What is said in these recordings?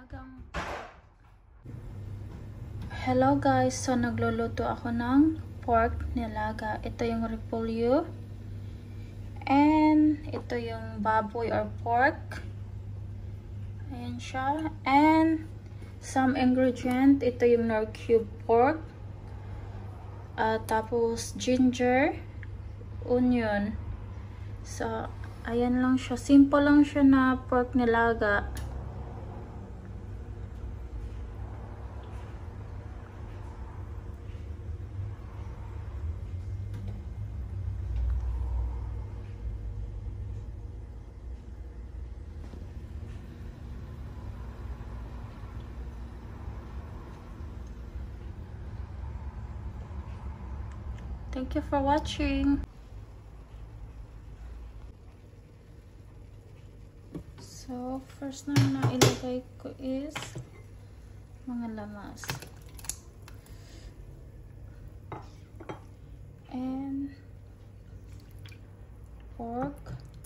nilagang. Hello guys, so nagluluto ako ng pork nilaga. Ito yung repolyo. And ito yung baboy or pork. Ayan siya. And some ingredient. Ito yung nor cube pork. Tapos ginger, onion. So, ayan lang siya. Simple lang siya na pork nilaga. Thank you for watching. So, first na ilagay ko is mga lamas. And pork.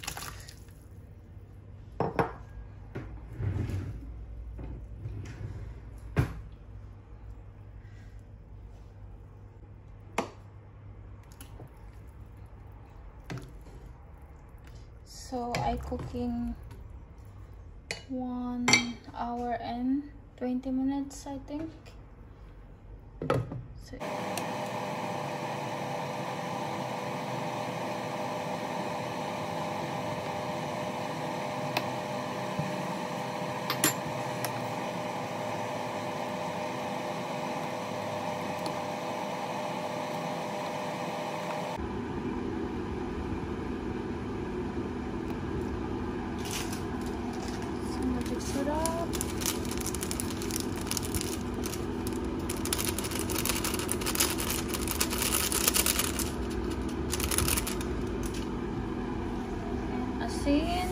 So, I cooking 1 hour and 20 minutes, I think. So, mix it up. And asin.